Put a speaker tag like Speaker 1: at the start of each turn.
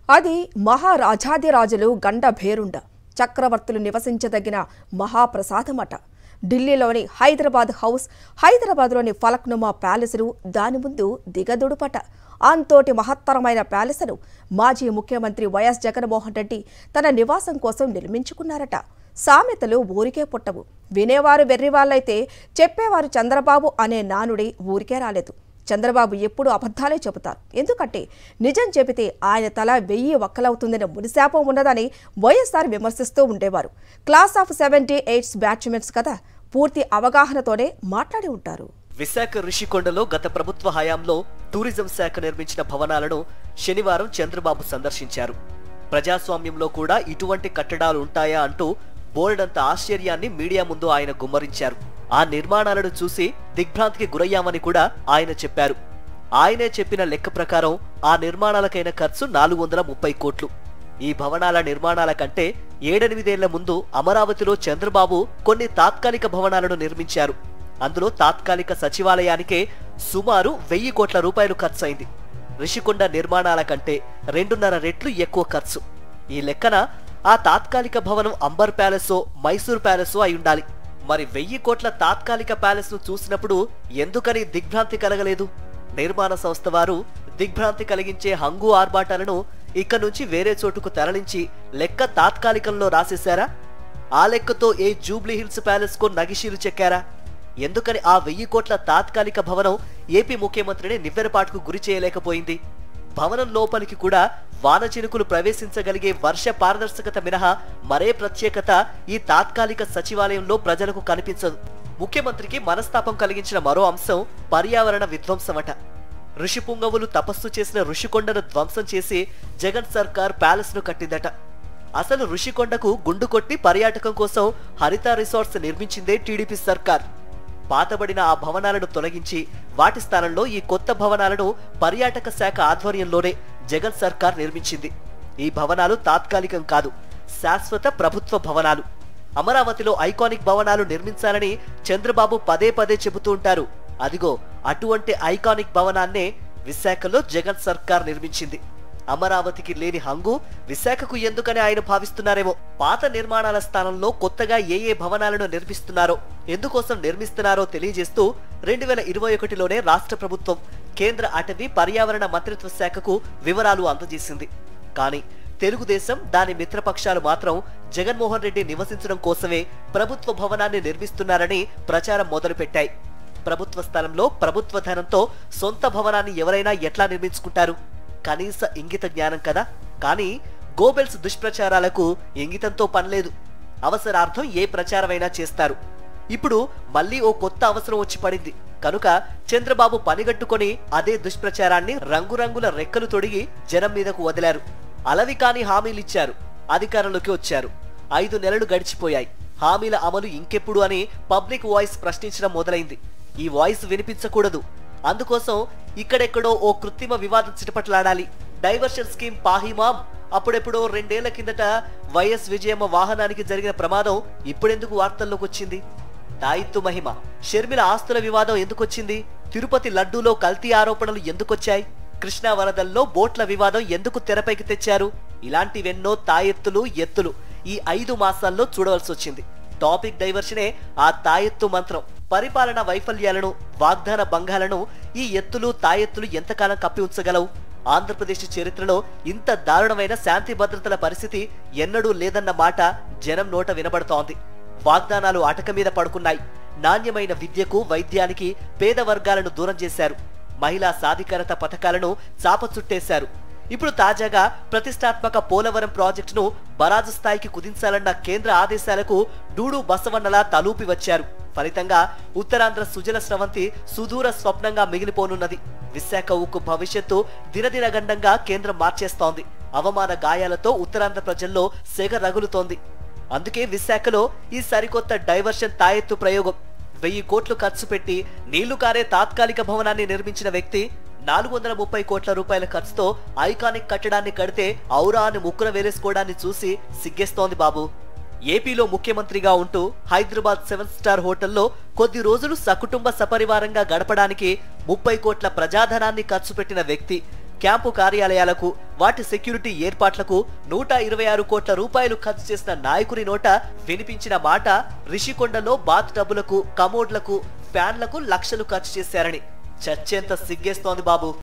Speaker 1: అది మహారాజాదిరాజులు గండ భేరుండ చక్రవర్తులు నివసించదగిన మహాప్రసాదమట. ఢిల్లీలోని హైదరాబాద్ హౌస్, హైదరాబాద్లోని ఫలక్నుమా ప్యాలెస్లు దాని ముందు దిగదుడుపట. అంతోటి మహత్తరమైన ప్యాలెస్ను మాజీ ముఖ్యమంత్రి వైఎస్ జగన్మోహన్ రెడ్డి తన నివాసం కోసం నిర్మించుకున్నారట. సామెతలు ఊరికే పుట్టవు. వినేవారు వెర్రివాళ్లైతే చెప్పేవారు చంద్రబాబు అనే నానుడి ఊరికే రాలేదు. చంద్రబాబు ఎప్పుడు అబద్ధాలే చెబుతారు. ఎందుకంటే నిజం చెబితే ఆయన తల 1000 వక్కలవుతుందనే మునిశాపం ఉన్నదని వైఎస్ఆర్ విమర్శిస్తూ ఉండేవారు. క్లాస్ ఆఫ్ 78 బ్యాచ్మెంట్స్ కదా, పూర్తి అవగాహనతోనే మాట్లాడి ఉంటారు.
Speaker 2: విశాఖ రిషికొండలో గత ప్రభుత్వ హయాంలో టూరిజం శాఖ నిర్మించిన భవనాలను శనివారం చంద్రబాబు సందర్శించారు. ప్రజాస్వామ్యంలో కూడా ఇటువంటి కట్టడాలు ఉంటాయా అంటూ బోల్డంత ఆశ్చర్యాన్ని మీడియా ముందు ఆయన గుమ్మరించారు. ఆ నిర్మాణాలను చూసి దిగ్భ్రాంతికి గురయ్యామని కూడా ఆయన చెప్పారు. ఆయనే చెప్పిన లెక్క ప్రకారం ఆ నిర్మాణాలకైన ఖర్చు 430 కోట్లు. ఈ భవనాల నిర్మాణాల కంటే 7-8 ఏళ్ల ముందు అమరావతిలో చంద్రబాబు కొన్ని తాత్కాలిక భవనాలను నిర్మించారు. అందులో తాత్కాలిక సచివాలయానికే సుమారు 1000 కోట్ల రూపాయలు ఖర్చయింది. రిషికొండ నిర్మాణాల కంటే 2.5 రెట్లు ఎక్కువ ఖర్చు. ఈ లెక్కన ఆ తాత్కాలిక భవనం అంబర్ ప్యాలెసో మైసూర్ ప్యాలెసో అయి ఉండాలి. మరి 1000 కోట్ల తాత్కాలిక ప్యాలెస్ ను చూసినప్పుడు ఎందుకని దిగ్భ్రాంతి కలగలేదు? నిర్మాణ సంస్థ వారు దిగ్భ్రాంతి కలిగించే హంగు ఆర్భాటాలను ఇక నుంచి వేరే చోటుకు తరలించి లెక్క తాత్కాలికంలో రాసేశారా? ఆ లెక్కతో ఏ జూబ్లీ హిల్స్ ప్యాలెస్ కు నగిషీలు చెక్కారా? ఎందుకని ఆ 1000 కోట్ల తాత్కాలిక భవనం ఏపీ ముఖ్యమంత్రిని నివ్వెరపాటుకు గురి చేయలేకపోయింది? భవనం లోపలికి కూడా వాన చినుకులు ప్రవేశించగలిగే వర్ష పారదర్శకత మినహా మరే ప్రత్యేకత ఈ తాత్కాలిక సచివాలయంలో ప్రజలకు కనిపించదు. ముఖ్యమంత్రికి మనస్తాపం కలిగించిన మరో అంశం పర్యావరణ విధ్వంసమట. ఋషిపుంగవులు తపస్సు చేసిన ఋషికొండను ధ్వంసం చేసి జగన్ సర్కార్ ప్యాలెస్ ను కట్టిందట. అసలు ఋషికొండకు గుండు కొట్టి పర్యాటకం కోసం హరిత రిసార్ట్స్ నిర్మించిందే టీడీపీ సర్కార్. పాతబడిన ఆ భవనాలను తొలగించి వాటి స్థానంలో ఈ కొత్త భవనాలను పర్యాటక శాఖ ఆధ్వర్యంలోనే జగన్ సర్కార్ నిర్మించింది. ఈ భవనాలు తాత్కాలికం కాదు, శాశ్వత ప్రభుత్వ భవనాలు. అమరావతిలో ఐకానిక్ భవనాలు నిర్మించాలని చంద్రబాబు పదే పదే చెబుతూ ఉంటారు. అదిగో అటువంటి ఐకానిక్ భవనాన్నే విశాఖలో జగన్ సర్కార్ నిర్మించింది. అమరావతికి లేని హంగు విశాఖకు ఎందుకని ఆయన భావిస్తున్నారేమో. పాత నిర్మాణాల స్థానంలో కొత్తగా ఏ భవనాలను నిర్మిస్తున్నారో, ఎందుకోసం నిర్మిస్తున్నారో తెలియజేస్తూ 2021లోనే రాష్ట్ర ప్రభుత్వం కేంద్ర అటవీ పర్యావరణ మంత్రిత్వ శాఖకు వివరాలు అందజేసింది. కానీ తెలుగుదేశం దాని మిత్రపక్షాలు మాత్రం జగన్మోహన్ రెడ్డి నివసించడం కోసమే ప్రభుత్వ భవనాన్ని నిర్మిస్తున్నారని ప్రచారం మొదలుపెట్టాయి. ప్రభుత్వ స్థలంలో ప్రభుత్వ ధనంతో సొంత భవనాన్ని ఎవరైనా ఎట్లా నిర్మించుకుంటారు? కనీస ఇంగిత జ్ఞానం కదా. కానీ గోబెల్స్ దుష్ప్రచారాలకు ఇంగితంతో పనిలేదు. అవసరార్థం ఏ ప్రచారమైనా చేస్తారు. ఇప్పుడు మళ్లీ ఓ కొత్త అవసరం వచ్చి పడింది కనుక చంద్రబాబు పనిగట్టుకొని అదే దుష్ప్రచారాన్ని రంగురంగుల రెక్కలు తొడిగి జనం మీదకు వదిలారు. అలవి కాని హామీలిచ్చారు. అధికారంలోకి వచ్చారు. 5 నెలలు గడిచిపోయాయి. హామీల అమలు ఇంకెప్పుడు అని పబ్లిక్ వాయిస్ ప్రశ్నించడం మొదలైంది. ఈ వాయిస్ వినిపించకూడదు. అందుకోసం ఇక్కడెక్కడో ఓ కృత్రిమ వివాదం చిటపట్లాడాలి. Diversion scheme పాహిమాం. అప్పుడెప్పుడో 2 ఏళ్ల కిందట వైఎస్ విజయమ్మ వాహనానికి జరిగిన ప్రమాదం ఇప్పుడెందుకు వార్తల్లోకి వచ్చింది? తాయిత్తు మహిమ, షర్మిల ఆస్తుల వివాదం ఎందుకొచ్చింది? తిరుపతి లడ్డూలో కల్తీ ఆరోపణలు ఎందుకొచ్చాయి? కృష్ణా వరదల్లో బోట్ల వివాదం ఎందుకు తెరపైకి తెచ్చారు? ఇలాంటివెన్నో తాయెత్తులు ఎత్తులు ఈ 5 మాసాల్లో చూడవలసి వచ్చింది. టాపిక్ డైవర్షనే ఆ తాయెత్తు మంత్రం. పరిపాలన వైఫల్యాలను, వాగ్దాన భంగాలను ఈ ఎత్తులు తాయెత్తులు ఎంతకాలం కప్పి ఉంచగలవు? ఆంధ్రప్రదేశ్ చరిత్రలో ఇంత దారుణమైన శాంతి భద్రతల పరిస్థితి ఎన్నడూ లేదన్న మాట జనం నోట వినబడుతోంది. వాగ్దానాలు అటక మీద పడుకున్నాయి. నాణ్యమైన విద్యకు, వైద్యానికి పేద వర్గాలను దూరం చేశారు. మహిళా సాధికారత పథకాలను చాపచుట్టేశారు. ఇప్పుడు తాజాగా ప్రతిష్టాత్మక పోలవరం ప్రాజెక్టును బరాజు స్థాయికి కుదించాలన్న కేంద్ర ఆదేశాలకు డూడు బసవన్నలా తలూపి వచ్చారు. ఫలితంగా ఉత్తరాంధ్ర సుజల స్రవంతి సుదూర స్వప్నంగా మిగిలిపోనున్నది. విశాఖ ఉక్కు భవిష్యత్తు దినదినగండంగా కేంద్రం మార్చేస్తోంది. అవమాన గాయాలతో ఉత్తరాంధ్ర ప్రజల్లో సెగ రగులుతోంది. అందుకే విశాఖలో ఈ సరికొత్త డైవర్షన్ తాయెత్తు ప్రయోగం. 1000 కోట్లు ఖర్చు పెట్టి నీళ్లు కారే తాత్కాలిక భవనాన్ని నిర్మించిన వ్యక్తి 430 కోట్ల రూపాయల ఖర్చుతో ఐకానిక్ కట్టడాన్ని కడితే ఔరా అని ముక్కున వేలేసుకోవడాన్ని చూసి సిగ్గేస్తోంది బాబు. ఏపీలో ముఖ్యమంత్రిగా ఉంటూ హైదరాబాద్ 7 స్టార్ హోటల్లో కొద్ది రోజులు సకుటుంబ సపరివారంగా గడపడానికి 30 కోట్ల ప్రజాధనాన్ని ఖర్చు పెట్టిన వ్యక్తి క్యాంపు కార్యాలయాలకు వాటి సెక్యూరిటీ ఏర్పాట్లకు 126 కోట్ల రూపాయలు ఖర్చు చేసిన నాయకుని నోట వినిపించిన మాట రిషికొండలో బాత్ టబ్బులకు, కమోడ్లకు, ఫ్యాన్లకు లక్షలు ఖర్చు చేశారని. చచ్చేంత సిగ్గేస్తోంది బాబు.